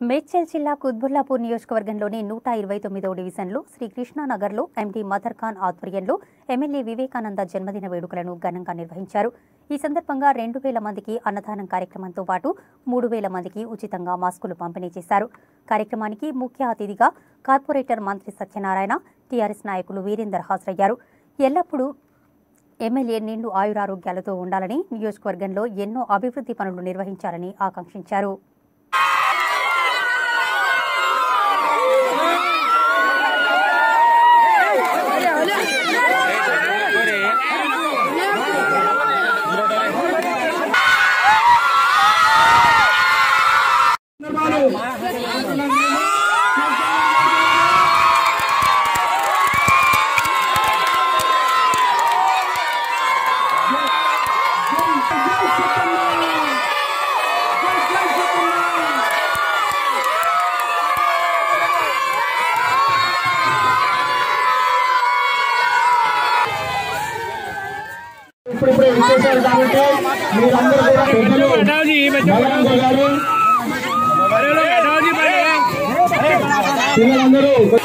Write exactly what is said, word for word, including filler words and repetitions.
మేడ్చల్ జిల్లా కుత్బుల్లాపూర్ నియోజకవర్గంలోని నూట ఇరవై తొమ్మిదవ డివిజన్లో శ్రీ కృష్ణానగర్లో ఎండీ మదర్ ఖాన్ ఆధ్వర్యంలో ఎమ్మెల్యే వివేకానంద జన్మదిన వేడుకలను ఘనంగా నిర్వహించారు. ఈ సందర్భంగా రెండు వేల మందికి అన్నదానం కార్యక్రమంతో పాటు మూడు వేల మందికి ఉచితంగా మాస్కులు పంపిణీ చేశారు. కార్యక్రమానికి ముఖ్య అతిథిగా కార్పొరేటర్ మంత్రి సత్యనారాయణ, టీఆర్ఎస్ నాయకులు వీరేందర్ హాజరయ్యారు. ఎల్లప్పుడూ ఎమ్మెల్యే నిండు ఆయురారోగ్యాలతో ఉండాలని, నియోజకవర్గంలో ఎన్నో అభివృద్ధి పనులు నిర్వహించాలని ఆకాంక్షించారు. ఇప్పుడిప్పుడే విశేషాలు కాబట్టి మీరందరూ కూడా పెద్దలు పిల్లలందరూ